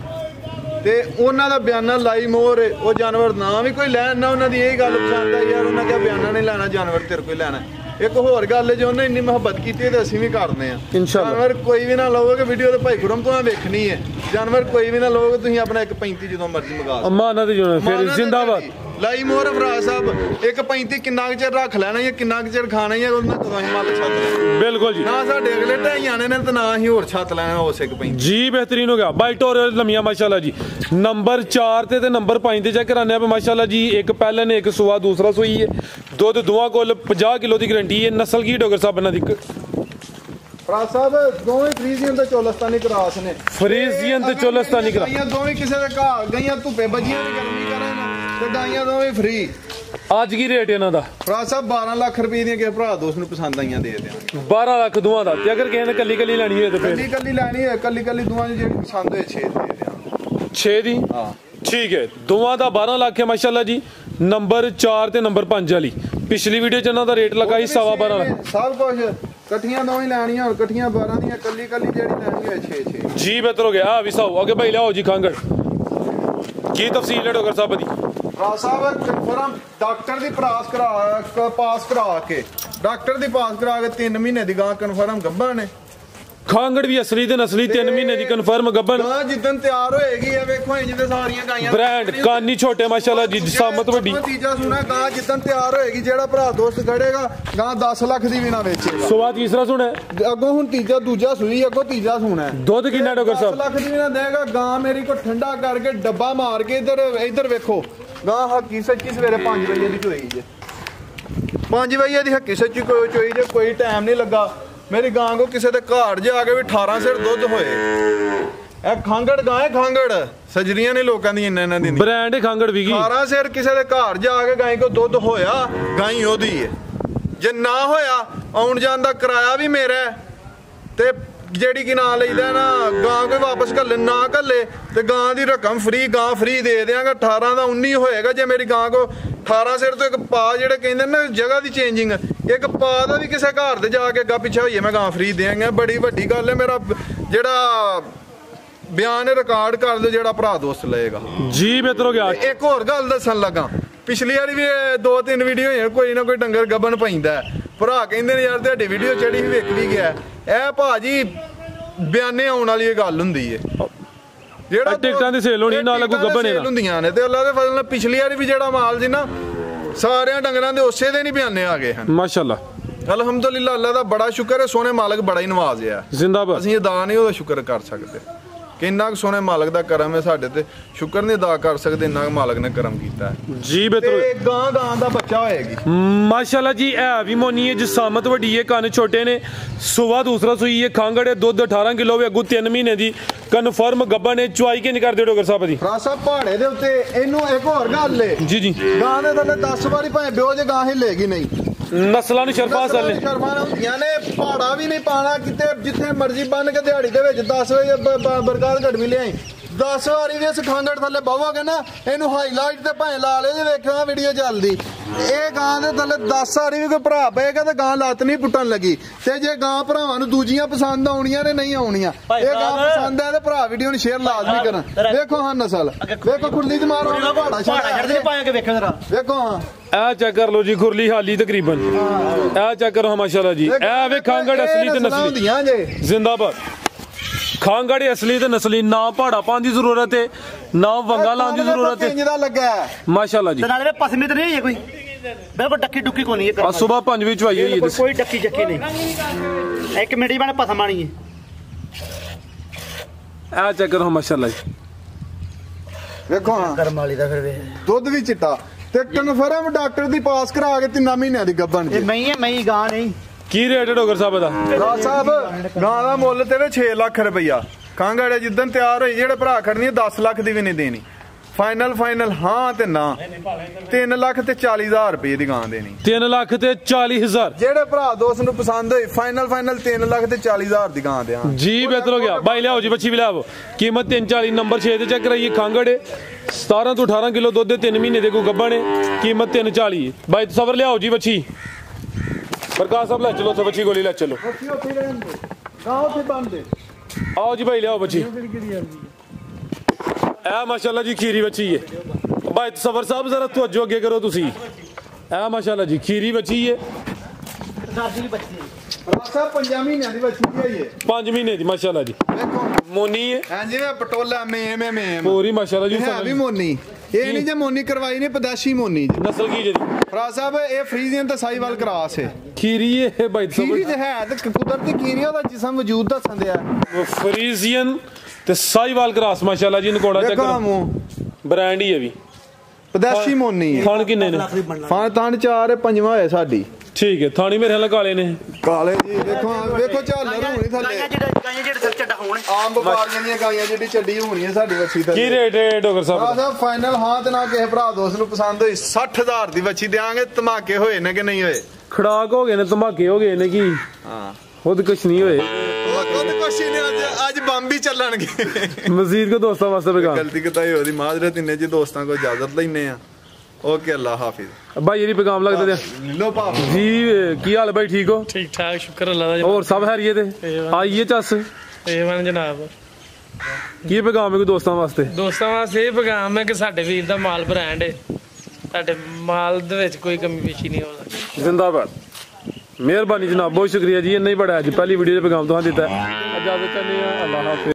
[SPEAKER 1] ਤੇ ਉਹਨਾਂ ਦਾ ਬਿਆਨਾ ਲਾਈ ਮੋਹਰ ਉਹ ਜਾਨਵਰ ਨਾ ਵੀ ਕੋਈ ਲੈਣ ਨਾ ਉਹਨਾਂ ਦੀ ਇਹ ਗੱਲ ਪਸੰਦ ਆ ਯਾਰ ਉਹਨਾਂ ਕਿਹਾ ਬਿਆਨਾ ਨਹੀਂ ਲੈਣਾ ਜਾਨਵਰ ਤੇਰੇ ਕੋਈ ਲੈਣਾ ਇੱਕ ਹੋਰ ਗੱਲ ਜੇ ਉਹਨੇ ਇੰਨੀ ਮੁਹੱਬਤ ਕੀਤੀ ਤੇ ਅਸੀਂ ਵੀ ਕਰਦੇ ਆ ਜਾਨਵਰ ਕੋਈ ਵੀ ਨਾ ਲਵੋਗੇ ਵੀਡੀਓ ਤੇ ਭਾਈ ਗੁਰਮ ਤੋਂ ਵੇਖਣੀ ਹੈ ਜਾਨਵਰ ਕੋਈ ਵੀ ਨਾ ਲਵੋਗੇ ਤੁਸੀਂ ਆਪਣਾ 1.35 ਜਦੋਂ ਮਰਜ਼ੀ ਮੰਗਾ ਲਓ
[SPEAKER 2] ਅਮਾਨਾ ਦੀ ਫਿਰ ਜ਼ਿੰਦਾਬਾਦ
[SPEAKER 1] ਲਾਈ ਮੋਹਰ ਫਰਾਜ਼ ਸਾਹਿਬ 1.35 ਕਿੰਨਾ ਕੁ ਚਿਰ ਰੱਖ ਲੈਣਾ ਜਾਂ ਕਿੰਨਾ ਕੁ ਚਿਰ ਖਾਣਾ ਜਾਂ ਉਹਨਾਂ ਕਦੋਂ ਹੀ ਮੱਲ ਛੱਡ ਲੈਣਾ
[SPEAKER 2] ਬਿਲਕੁਲ ਜੀ ਨਾ
[SPEAKER 1] ਸਾਡੇ ਅਗਲੇ ਢਾਈ ਆਣੇ ਨੇ ਤੇ ਨਾ ਹੀ ਹੋਰ ਛੱਤ ਲੈਣਾ ਉਸ 1.35
[SPEAKER 2] ਜੀ ਬਿਹਤਰੀਨ ਹੋ ਗਿਆ ਬਾਈ ਟੋਰ ਲੰਮੀਆਂ ਮਾਸ਼ਾਅੱਲਾ ਜੀ ਨੰਬਰ 4 ਤੇ ਨੰਬਰ 5 ਤੇ ਚੈੱਕ ਕਰਾਨੇ ਆ ਮਾਸ਼ਾਅੱਲਾ ਜੀ ਇੱਕ ਪਹਿਲਾਂ ਨੇ ਇੱਕ ਸੁਆ ਦੂਸਰਾ ਸੂਈ ਹੈ ਦੁੱਧ ਦੋਵਾਂ ਕੋਲ 50 ਕਿਲੋ ਦੀ ਗਾਰੰਟੀ ਹੈ ਨਸਲ ਕੀ ਡੋਗਰ ਸਾਹਿਬ ਇਹਨਾਂ ਦੀ
[SPEAKER 1] ਫਰਾਜ਼ ਸਾਹਿਬ ਦੋਵੇਂ ਫਰੀਜ਼ੀਅਨ ਤੇ ਚੋਲਸਤਾਨੀ ਕਰਾਸ ਨੇ
[SPEAKER 2] ਫਰੀਜ਼ੀਅਨ ਤੇ ਚੋਲਸਤਾਨੀ ਕਰਾਸ
[SPEAKER 1] ਗਈਆਂ ਦੋਵੇਂ ਕਿਸੇ ਦੇ ਘਰ ਗਈਆਂ ਧੁੱਪੇ ਬੱਜੀਆਂ ਵੀ ਗਰਮੀ ਕਰਨ ਤੇ ਗਾਈਆਂ ਦੋਵੇਂ ਫਰੀ
[SPEAKER 2] ਅੱਜ ਕੀ ਰੇਟ ਇਹਨਾਂ ਦਾ
[SPEAKER 1] ਫਰਾਜ਼ ਸਾਹਿਬ 12 ਲੱਖ ਰੁਪਏ ਦੀਆਂ ਕਿਸੇ ਭਰਾ ਦੋਸਤ ਨੂੰ ਪਸੰਦ ਆਈਆਂ ਦੇ ਦਿਆਂਗੇ
[SPEAKER 2] 12 ਲੱਖ ਦੋਵਾਂ ਦਾ ਤੇ ਅਗਰ ਕਿਸੇ ਨੇ ਕੱਲੀ ਲੈਣੀ ਹੋਏ ਤੇ ਫਿਰ
[SPEAKER 1] ਕੱਲੀ ਲੈਣੀ ਹੈ ਕੱਲੀ ਦੋਵਾਂ ਦੀ ਜਿਹੜੀ ਪਸੰਦ ਹੋਏ 6 ਦੇ ਦਿਆਂਗੇ
[SPEAKER 2] 6 ਦੀ
[SPEAKER 1] ਹਾਂ
[SPEAKER 2] ਠੀਕ ਹੈ ਦੋਵਾਂ ਦਾ 12 ਲੱਖ ਹੈ ਮਾਸ਼ਾਅੱਲਾ ਜੀ ਨੰਬਰ 4 ਤੇ ਨੰਬਰ 5 ਵਾਲੀ ਪਿਛਲੀ ਵੀਡੀਓ 'ਚ ਇਹਨਾਂ ਦਾ ਰੇਟ ਲੱਗਾ ਸੀ 12.5
[SPEAKER 1] ਸਭ ਕੁਝ ਇਕੱਠੀਆਂ ਦੋਵੇਂ ਲੈਣੀਆਂ ਹੁਣ ਇਕੱਠੀਆਂ 12 ਦੀਆਂ ਕੱਲੀ ਜਿਹੜੀ ਲੈਣੀ ਹੋਏ 6
[SPEAKER 2] ਜੀ ਬਿਹਤਰ ਹੋ ਗਿਆ ਆ ਵੀ ਸਾਓ ਅੱਗੇ ਭਾਈ ਲਿਆਓ ਜੀ ਖਾਂਗੜ ਕੀ ਤਫਸੀਲ ਹੈ ਡਾਕਟਰ ਸਾਹਿਬ ਦੀ
[SPEAKER 1] ਸਾਹਿਬ ਕਨਫਰਮ ਡਾਕਟਰ ਦੀ ਪਾਸ ਕਰਾ ਕੇ 3 ਮਹੀਨੇ ਦੀ ਗਾਂ ਕਨਫਰਮ ਗੱਭਣ ਨੇ
[SPEAKER 2] ਖਾਂਗੜ ਵੀ ਅਸਲੀ ਤੇ ਨਸਲੀ 3 ਮਹੀਨੇ ਦੀ ਕਨਫਰਮ ਗੱਭਣ
[SPEAKER 1] ਗਾਂ ਜਿੱਦਣ ਤਿਆਰ ਹੋਏਗੀ ਇਹ ਵੇਖੋ ਇੰਜ ਦੇ ਸਾਰੀਆਂ ਗਾਈਆਂ
[SPEAKER 2] ਬ੍ਰਾਂਡ ਕਾਨੀ ਛੋਟੇ ਮਾਸ਼ਾਅੱਲਾ ਜੀ ਸਾਮਤ ਵੱਡੀ
[SPEAKER 1] ਤੀਜਾ ਸੁਣਾ ਗਾਂ ਜਿੱਦਣ ਤਿਆਰ ਹੋਏਗੀ ਜਿਹੜਾ ਭਰਾ ਦੋਸਤ ਖੜੇਗਾ ਗਾਂ 10 ਲੱਖ ਦੀ ਵੀ ਨਾ ਵੇਚੇਗਾ
[SPEAKER 2] ਸਵਾ ਤੀਸਰਾ ਸੁਣਾ
[SPEAKER 1] ਅੱਗੋਂ ਹੁਣ ਦੂਜਾ ਸੂਈ ਅੱਗੋਂ ਤੀਜਾ ਸੁਣਾ
[SPEAKER 2] ਦੁੱਧ ਕਿੰਨਾ ਡਾਕਟਰ ਸਾਹਿਬ
[SPEAKER 1] 10 ਲੱਖ ਦੀ ਵੀ ਨਾ ਦੇਗਾ ਗਾਂ ਮੇਰੀ ਕੋ ਠੰਡਾ ਕਰਕੇ ਡੱਬਾ ਮਾਰ ਕੇ ਇੱਧਰ ਵੇਖੋ ਗਾਂ ਹੱਕੀ ਸੱਚੀ ਸਵੇਰੇ 5 ਵਜੇ ਦੀ ਚੋਈ ਜੇ 5 ਵਜੇ ਦੀ ਹੱਕੀ ਸੱਚੀ ਚੋਈ ਜੇ ਕੋਈ ਟਾਈਮ ਨਹੀਂ ਲੱਗਾ ਮੇਰੀ ਗਾਂ ਕੋ ਕਿਸੇ ਦੇ ਘਾੜ ਜਾ ਕੇ ਵੀ 18 ਸਿਰ ਦੁੱਧ ਹੋਏ ਇਹ ਖਾਂਗੜ ਗਾਂ ਹੈ ਖਾਂਗੜ ਸਜਰੀਆਂ ਨੇ ਲੋਕਾਂ ਦੀ ਇਹਨਾਂ ਦੀ
[SPEAKER 2] ਬ੍ਰਾਂਡ ਖਾਂਗੜ ਵੀ
[SPEAKER 1] 18 ਸਿਰ ਕਿਸੇ ਦੇ ਘਾੜ ਜਾ ਕੇ ਗਾਂ ਕੋ ਦੁੱਧ ਹੋਇਆ ਗਾਂ ਉਹਦੀ ਹੈ ਜੇ ਨਾ ਹੋਇਆ ਆਉਣ ਜਾਣ ਦਾ ਕਿਰਾਇਆ ਵੀ ਮੇਰਾ ਤੇ ਜਿਹੜੀ ਕਿ ਨਾਂ ਲਈਦਾ ਨਾ ਗਾਂ ਕੋਈ ਵਾਪਸ ਘੱਲੇ ਨਾ ਘੱਲੇ ਤੇ ਗਾਂ ਦੀ ਰਕਮ ਗਾਂ ਫ੍ਰੀ ਦੇ ਦਿਆਂਗਾ 18 ਦਾ 19 ਹੋਏਗਾ ਜੇ ਮੇਰੀ ਗਾਂ ਕੋ 18 ਸਿਰ ਤੋਂ ਇੱਕ ਪਾ ਜਿਹੜੇ ਕਹਿੰਦੇ ਨਾ ਜਗ੍ਹਾ ਦੀ ਚੇਂਜਿੰਗ ਇੱਕ ਪਾ ਦਾ ਵੀ ਕਿਸੇ ਘਰ ਤੇ ਜਾ ਕੇ ਅੱਗਾ ਪਿੱਛੇ ਹੋਈਏ ਮੈਂ ਗਾਂ ਫ੍ਰੀ ਦਿਆਂਗਾ ਬੜੀ ਵੱਡੀ ਗੱਲ ਹੈ ਮੇਰਾ ਜਿਹੜਾ ਬਿਆਨ ਰਿਕਾਰਡ ਕਰ ਦਿਓ ਜਿਹੜਾ ਭਰਾ ਦੋਸਤ ਲਏਗਾ ਜੀ ਬਿਹਤਰ ਹੋ ਗਿਆ ਇੱਕ ਹੋਰ ਗੱਲ ਦੱਸਣ ਲੱਗਾ ਪਿਛਲੀ ਵਾਰੀ ਵੀ 2-3 ਵੀਡੀਓ ਹੋਈਆਂ ਕੋਈ ਨਾ ਕੋਈ ਡੰਗਰ ਗੱਬਨ ਪੈਂਦਾ ਭਰਾ ਕਹਿੰਦੇ ਨੇ ਯਾਰ ਤੁਹਾਡੀ ਵੀਡੀਓ ਚੜੀ ਵੀ ਵੇਖ ਵੀ ਗਿਆ ਇਹ ਭਾਜੀ ਬਿਆਨੇ ਆਉਣ ਵਾਲੀ ਇਹ ਗੱਲ ਹੁੰਦੀ ਏ ਜਿਹੜਾ
[SPEAKER 2] ਟਿਕਟਾਂ ਦੀ ਸੇਲ ਹੋਣੀ ਨਾਲ ਲੱਗੂ ਗੱਬਨ ਇਹਨਾਂ
[SPEAKER 1] ਹੁੰਦੀਆਂ ਨੇ ਤੇ ਅੱਲਾ ਦੇ ਫਜ਼ਲ ਨਾਲ ਪਿਛਲੀ ਵਾਰੀ ਵੀ ਜਿਹੜਾ ਮਾਲ ਸੀ ਨਾ ਸਾਰਿਆਂ ਡੰਗਰਾਂ ਦੇ ਉਸੇ ਦੇ ਨਹੀਂ ਬਿਆਨੇ ਆ ਗਏ ਹਨ
[SPEAKER 2] ਮਾਸ਼ਾਅੱਲਾ
[SPEAKER 1] ਅਲਹਮਦੁਲਿਲਾ ਅੱਲਾ ਦਾ ਬੜਾ ਸ਼ੁਕਰ ਹੈ ਸੋਹਣੇ ਮਾਲਕ ਬੜਾ ਹੀ ਨਵਾਜ਼ਿਆ
[SPEAKER 2] ਜ਼ਿੰਦਾਬਾਦ ਅਸੀਂ
[SPEAKER 1] ਅਦਾ ਨਹੀਂ ਉਹਦਾ ਸ਼ੁਕਰ ਕਰ ਸਕਦੇ ਕਿੰਨਾ ਕੁ ਸੋਹਣੇ ਮਾਲਕ ਦਾ ਕਰਮ ਹੈ ਸਾਡੇ ਤੇ ਸ਼ੁਕਰ ਨਹੀਂ ਅਦਾ ਕਰ ਸਕਦੇ ਇੰਨਾ ਮਾਲਕ ਨੇ ਕਰਮ ਕੀਤਾ
[SPEAKER 2] ਜੀ ਬਿਹਤਰ
[SPEAKER 1] ਤੇ ਗਾਂ ਦਾ ਬੱਚਾ ਹੋਏਗੀ
[SPEAKER 2] ਮਾਸ਼ਾਅੱਲਾ ਜੀ ਇਹ ਵੀ ਮੋਨੀ ਹੈ ਜਸਾਮਤ ਵੱਡੀ ਹੈ ਕੰਨ ਛੋਟੇ ਨੇ ਸੁਬਾ ਦੂਸਰਾ ਸੂਈ ਹੈ ਖਾਂਗੜ ਹੈ ਦੁੱਧ 18 ਕਿਲੋ ਵੀ ਅੱਗੂ 3 ਮਹੀਨੇ ਦੀ ਕਨਫਰਮ ਗੱਬਾ ਨੇ ਚੁਆਈ ਕਿੰਜ ਕਰਦੇ ਡਾਕਟਰ ਸਾਹਿਬ ਦੀ
[SPEAKER 1] ਫਰਾ ਸਾਹਿਬ ਪਹਾੜੇ ਦੇ ਉੱਤੇ ਇਹਨੂੰ ਇੱਕ ਹੋਰ ਗੱਲ ਏ
[SPEAKER 2] ਜੀ
[SPEAKER 1] ਗਾਂ ਦੇ ਥੱਲੇ 10 ਵਾਰੀ ਭਾਵੇਂ ਬਿਓ ਜੇ ਗਾਂ ਹਿੱਲੇਗੀ ਨਹੀਂ
[SPEAKER 2] ਨਸਲਾਂ ਨੂੰ ਸ਼ਰਪਾ ਸਰ ਨੇ
[SPEAKER 1] ਸ਼ਰਮਾਂ ਹੁੰਦੀਆਂ ਨੇ ਪਹਾੜਾ ਵੀ ਨਹੀਂ ਪਾਣਾ ਕਿਤੇ ਜਿੱਥੇ ਮਰਜ਼ੀ ਬੰਨ ਕੇ ਦਿਹਾੜੀ ਦੇ ਵਿੱਚ 10 ਵਜੇ ਬਰਕਾਤ ਘੜਵੀ ਲਿਆਈ 10 ਵਾਰੀ ਵੀ ਇਸ ਖਾਂਗੜ ਥੱਲੇ ਬਹੋਗੇ ਨਾ ਇਹਨੂੰ ਹਾਈਲਾਈਟ ਤੇ ਭਾਵੇਂ ਲਾ ਲਿਓ ਜੇ ਵੇਖਿਆ ਵੀਡੀਓ ਚੱਲਦੀ ਇਹ ਗਾਂ ਦੇ ਥੱਲੇ 10 ਵਾਰੀ ਵੀ ਕੋਈ ਭਰਾ ਪਏਗਾ ਤੇ ਗਾਂ ਲੱਤ ਨਹੀਂ ਪੁੱਟਣ ਲੱਗੀ ਤੇ ਜੇ ਗਾਂ ਭਰਾਵਾਂ ਨੂੰ ਦੂਜੀਆਂ ਪਸੰਦ ਆਉਣੀਆਂ ਨੇ ਨਹੀਂ ਆਉਣੀਆਂ ਇਹ ਗਾਂ ਪਸੰਦ ਹੈ ਤੇ ਭਰਾ ਵੀਡੀਓ ਨੂੰ ਸ਼ੇਅਰ ਲਾਜ਼ਮੀ ਕਰਨ ਵੇਖੋ ਹਾਂ ਨਸਲ ਵੇਖੋ ਖੁਰਲੀ ਚ ਮਾਰੋ ਪਹਾੜਾ ਛੱਡ ਪਾਇਆ ਕੇ ਵੇਖੋ ਜਰਾ ਵੇਖੋ ਹਾਂ
[SPEAKER 2] ਇਹ ਚੈੱਕ ਕਰ ਲੋ ਜੀ ਖੁਰਲੀ ਹਾਲੀ ਤਕਰੀਬਨ ਇਹ ਚੈੱਕ ਕਰੋ ਮਾਸ਼ਾਅੱਲਾ ਜੀ ਇਹ ਵੇ ਖਾਂਗੜ ਅਸਲੀ ਤੇ ਨਸਲੀ ਜ਼ਿੰਦਾਬਾਦ ਖਾਂਗੜ ਅਸਲੀ ਤੇ ਨਸਲੀ ਨਾ ਪਹਾੜਾ ਪਾਉਣ ਦੀ ਜ਼ਰੂਰਤ ਹੈ ਨਾ ਵੰਗਾ ਲਾਉਣ ਦੀ ਜ਼ਰੂਰਤ ਹੈ
[SPEAKER 1] ਇੰਜਦਾ ਲੱਗਾ
[SPEAKER 2] ਮਾਸ਼ਾਅੱਲਾ ਜੀ
[SPEAKER 3] ਨਾਲੇ ਪਸਮੀ ਤੇ ਨਹੀਂ ਹੈ ਕੋਈ ਬਿਲਕੁਲ ਡੱਕੀ ਡੁੱਕੀ ਕੋਈ ਨਹੀਂ ਹੈ
[SPEAKER 2] ਸੁਬਾ 5 ਵਜੇ ਚਵਾਈ ਹੋਈ ਹੈ
[SPEAKER 3] ਕੋਈ ਡੱਕੀ ਚੱਕੀ ਨਹੀਂ ਇੱਕ ਮਿੰਟ ਬਣੇ ਪਸਮ ਆਣੀ ਹੈ
[SPEAKER 2] ਇਹ ਚੈੱਕ ਕਰੋ ਮਾਸ਼ਾਅੱਲਾ ਜੀ
[SPEAKER 1] ਵੇਖੋ ਹਾਂ
[SPEAKER 3] ਕਰਮ ਵਾਲੀ ਦਾ ਫਿਰ ਵੇ
[SPEAKER 1] ਦੁੱਧ ਵੀ ਚਿੱਟਾ ਤੇ ਕਨਫਰਮ ਡਾਕਟਰ ਦੀ ਪਾਸ ਕਰਾ ਕੇ 3 ਮਹੀਨਿਆਂ ਦੀ ਗੱਭਣ
[SPEAKER 3] ਇਹ ਮੈਂ ਹੀ ਗਾਂ ਨਹੀਂ
[SPEAKER 2] ਕੀ ਰੇਟ ਹੈ ਡਾਕਟਰ ਸਾਹਿਬ ਦਾ
[SPEAKER 1] ਰਾਜ ਸਾਹਿਬ ਗਾਂ ਦਾ ਮੁੱਲ ਤੇ 6 ਲੱਖ ਰੁਪਈਆ ਖਾਂਗੜ ਜਿੱਦਣ ਤਿਆਰ ਹੋਈ ਜਿਹੜੇ ਭਰਾ ਖੜਨੀ 10 ਲੱਖ ਦੀ ਵੀ ਨਹੀਂ ਦੇਣੀ ਫਾਈਨਲ ਹਾਂ ਤੇ ਨਾ 3 ਲੱਖ ਤੇ 40,000 ਰੁਪਏ ਦੀ ਗਾਂ ਦੇਣੀ
[SPEAKER 2] 3 ਲੱਖ ਤੇ 40,000
[SPEAKER 1] ਜਿਹੜੇ ਭਰਾ ਦੋਸਤ ਨੂੰ ਪਸੰਦ ਹੋਈ ਫਾਈਨਲ 3 ਲੱਖ ਤੇ 40,000 ਦੀ ਗਾਂ ਦਿਆਂ
[SPEAKER 2] ਜੀ ਬਿਹਤਰ ਹੋ ਗਿਆ ਬਾਈ ਲਿਆਓ ਜੀ ਬੱਚੀ ਵੀ ਲਿਆਓ ਕੀਮਤ 340 ਨੰਬਰ 6 ਤੇ ਚੈੱਕ ਕਰਾਈਏ ਖਾਂਗੜ 17 ਤੋਂ 18 ਕਿਲੋ ਦੁੱਧ ਦੇ 3 ਮਹੀਨੇ ਦੇ ਕੋ ਗੱਬਾ ਨੇ ਕੀਮਤ 340 ਬਾਈ ਸਬਰ ਲਿਆਓ ਜੀ ਬੱਚੀ ਪ੍ਰਕਾਸ਼ ਸਾਹਿਬ ਲੈ ਚਲੋ ਤੇ ਬੱਚੀ ਗੋਲੀ ਲੈ ਚਲੋ
[SPEAKER 1] ਗਾਂ ਉੱਥੇ ਬੰਦੇ
[SPEAKER 2] ਆਓ ਜੀ ਭਾਈ ਲਿਆਓ ਬੱਚੀ ਇਹ ਮਾਸ਼ਾਅੱਲਾ ਜੀ ਖੀਰੀ ਬੱਚੀ ਹੈ ਭਾਈ ਸਫਰ ਸਾਹਿਬ ਜ਼ਰਾ ਤਵੱਜੋ ਅੱਗੇ ਕਰੋ ਤੁਸੀਂ ਇਹ ਮਾਸ਼ਾਅੱਲਾ ਜੀ ਖੀਰੀ ਬੱਚੀ ਹੈ
[SPEAKER 3] ਦਾਦੀ ਬੱਚੀ
[SPEAKER 1] ਰਾਸਾ 5 ਮਹੀਨਿਆਂ ਦੀ ਬੱਚੀ ਹੈ
[SPEAKER 2] 5 ਮਹੀਨੇ ਦੀ ਮਾਸ਼ਾਅੱਲਾ ਜੀ
[SPEAKER 1] ਵੇਖੋ
[SPEAKER 2] ਮੋਨੀ ਹੈ
[SPEAKER 1] ਹਾਂ ਜਿਵੇਂ ਪਟੋਲਾ ਮੇਮ
[SPEAKER 2] ਪੂਰੀ ਮਾਸ਼ਾਅੱਲਾ ਜੀ
[SPEAKER 1] ਹੈ ਵੀ ਮੋਨੀ ਇਹ ਨਹੀਂ ਜੇ ਮੋਨੀ ਕਰਵਾਈ ਨੇ ਪਦਾਸ਼ੀ ਮੋਨੀ ਜੀ
[SPEAKER 2] ਨਸਲ ਕੀ ਜੀ
[SPEAKER 1] ਫਰਾ ਸਾਹਿਬ ਇਹ ਫਰੀਜ਼ੀਅਨ ਤੇ ਸਾਈਵਾਲ ਕਰਾਸ ਹੈ
[SPEAKER 2] ਖੀਰੀ ਹੈ ਭਾਈ
[SPEAKER 1] ਖੀਰੀ ਤੇ ਹੈ ਤੇ ਕੁਦਰਤੀ ਖੀਰੀ ਉਹਦਾ ਜਿਸਮ ਵਜੂਦ ਦੱਸਣ ਦਿਆ
[SPEAKER 2] ਫਰੀਜ਼ੀਅਨ ਤੇ ਸਾਈਵਾਲ ਕਰਾਸ ਮਾਸ਼ਾਅੱਲਾ ਜੀ ਨਕੋੜਾ ਚੱਕ ਬ੍ਰਾਂਡ ਹੀ ਹੈ ਵੀ
[SPEAKER 1] ਪਦਾਸ਼ੀ ਮੋਨੀ ਹੈ
[SPEAKER 2] ਖਾਣ ਕਿੰਨੇ ਨੇ
[SPEAKER 1] ਥਾਣ 4 ਪੰਜਵਾਂ ਹੋਇਆ ਸਾਡੀ
[SPEAKER 2] ਠੀਕ ਹੈ ਥਾਣੀ ਮੇਰੇ ਨਾਲ ਕਾਲੇ ਨੇ
[SPEAKER 1] ਕਾਲੇ ਜੀ ਵੇਖੋ ਝਾਲਰ ਹੋਣੀ ਥੱਲੇ
[SPEAKER 3] ਗਾਈਆਂ ਜਿਹੜੇ ਸਿਰ ਚੱਡਾ ਹੋਣ
[SPEAKER 1] ਆਮ ਵਪਾਰੀਆਂ ਦੀਆਂ ਗਾਈਆਂ ਜਿਹੜੀ ਚੱਡੀ ਹੋਣੀ ਹੈ ਸਾਡੀ ਵੱਛੀ ਤੇ
[SPEAKER 2] ਕੀ ਰੇਟ ਹੈ ਡਾਕਟਰ ਸਾਹਿਬ
[SPEAKER 1] ਫਾਈਨਲ ਹਾਂ ਤੇ ਨਾ ਕਿਸੇ ਭਰਾ ਦੋਸਤ ਨੂੰ ਪਸੰਦ ਹੋਈ 60,000 ਦੀ ਵੱਛੀ ਦੇਾਂਗੇ ਧਮਾਕੇ ਹੋਏ ਨੇ ਕਿ ਨਹੀਂ ਹੋਏ
[SPEAKER 2] ਖੜਾਕ ਹੋ ਗਏ ਨੇ ਧਮਾਕੇ ਹੋ ਗਏ ਨੇ ਕੀ
[SPEAKER 1] ਹਾਂ
[SPEAKER 2] ਖੁਦ ਕੁਛ ਨਹੀਂ ਹੋਏ
[SPEAKER 1] ਖੁਦ ਕੁਛ ਨਹੀਂ ਅੱਜ ਬੰਬ ਹੀ ਚੱਲਣਗੇ
[SPEAKER 2] ਮਜ਼ੀਦ ਕੋ ਦੋਸਤਾਂ ਵਾਸਤੇ ਬਗਾ
[SPEAKER 1] ਗਲਤੀ ਕਿਤਾਈ ਹੋਦੀ ਮਾਜ਼ਰਤ ਇੰਨੇ ਜੀ ਦੋਸਤਾਂ ਕੋਲ ਇਜਾਜ਼ਤ ਲੈਨੇ ਆ ਓਕੇ ਅੱਲਾ ਹਾਫਿਜ਼
[SPEAKER 2] भाई जी पैगाम लगते
[SPEAKER 1] लो पा
[SPEAKER 2] जी की हाल भाई ठीक हो
[SPEAKER 3] ठीक ठाक शुक्र अल्लाह दा
[SPEAKER 2] और सब हैरिये ते आइए चस
[SPEAKER 3] ਏਵਨ ਜਨਾਬ
[SPEAKER 2] की पैगाम है कोई दोस्तों वास्ते
[SPEAKER 3] ਦੋਸਤਾਂ ਵਾਸਤੇ ਇਹ ਪੈਗਾਮ ਹੈ ਕਿ ਸਾਡੇ ਵੀਰ ਦਾ ਮਾਲ ਬ੍ਰਾਂਡ ਹੈ ਸਾਡੇ ਮਾਲ ਦੇ ਵਿੱਚ ਕੋਈ ਕਮੀ ਪੇਸ਼ੀ ਨਹੀਂ ਹੋਣਾ
[SPEAKER 2] जिंदाबाद मेहरबानी जनाब बहुत शुक्रिया जी इन्ना ही बड़ा है जी पहली वीडियो पैगाम तुहां दिता है इजाजत चाहते हैं अल्लाह हाफिज।